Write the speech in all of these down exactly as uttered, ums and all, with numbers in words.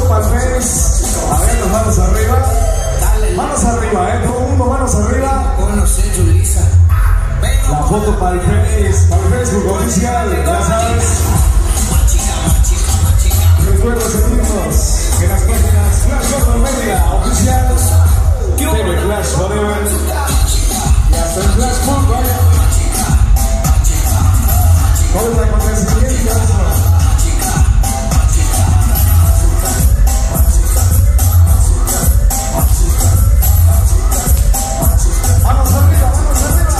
foto para el Face. A ver, las manos arriba. Manos arriba, eh. Todo el mundo, manos arriba. La foto para el Face, para el Facebook oficial, ya sabes. Recuerda seguirnos en las páginas Flash Gordon Media oficial, T V Flash Forever y hasta el Flash Food, vaya. Todo el acontecimiento. Vamos arriba, vamos arriba.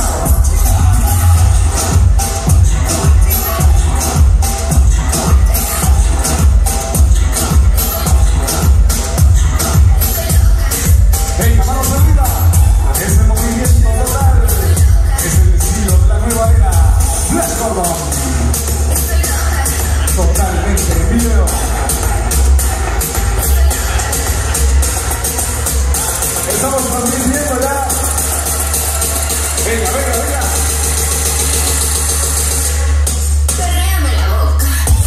Venga, vamos arriba. Ese movimiento total es el estilo de la nueva era. Flash Gordon. Totalmente en video. Estamos transmitiendo ya. Venga, venga, venga. Perréame la boca.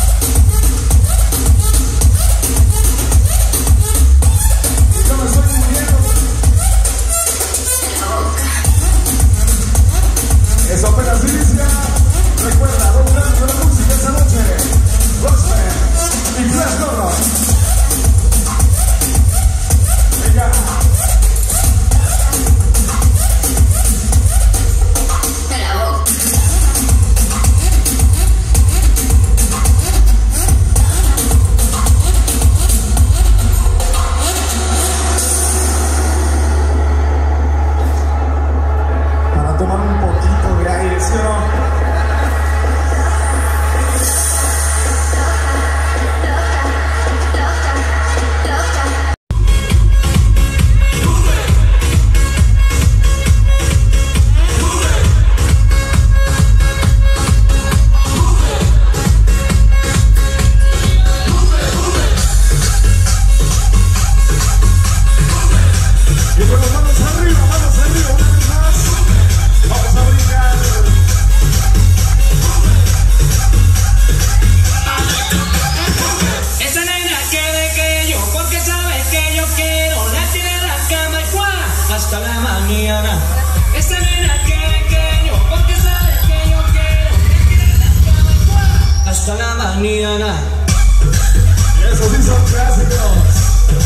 Yo me estoy muriendo. La boca. Eso apenas inicia. Recuerda, dos grandes de la música esta noche. Roxman y Flash Gordon. Venga. Para tomar un poquito de aire, ¿sí o no? Y con las manos arriba, manos arriba, una vez más. Vamos a brincar. Esa nena quiere que yo, porque sabe que yo quiero. La tiene en la cama y ¡cuá! Hasta la mañana. Esa nena quiere que yo, porque sabe que yo quiero. La tiene en la cama y ¡cuá! Hasta la mañana. Esos sí son clásicos.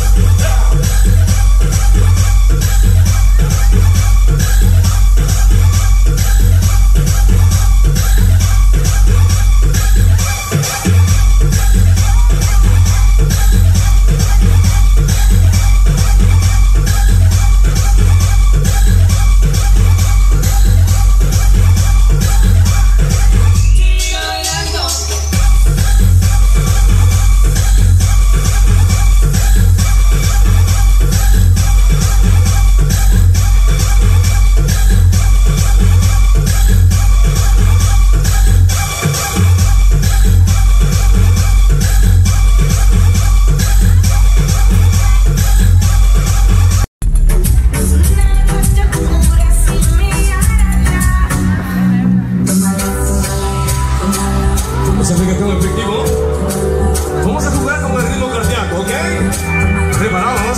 Ese reggaetón efectivo. Vamos a jugar con el ritmo cardíaco, ¿ok? ¿Preparados?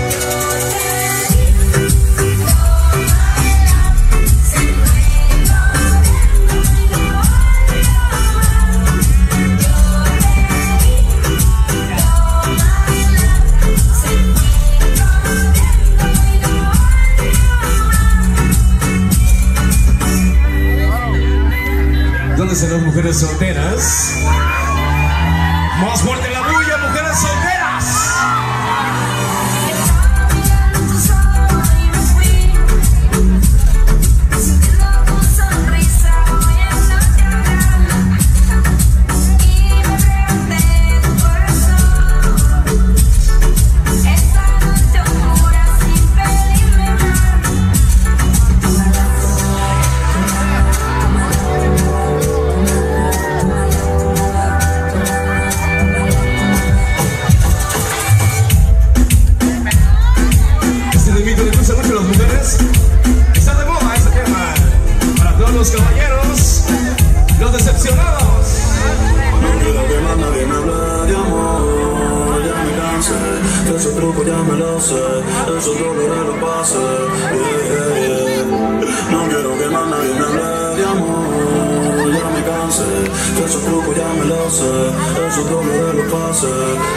¿Dónde están las mujeres solteras? Más fuerte la bulla, mujeres solteras. Toma ese truco ya me lo sé, esos dolores los pasé, yeah, yeah, yeah. No quiero que más nadie me hable de amor, ya me cansé, esos trucos ya me lo sé, esos dolores los pasé.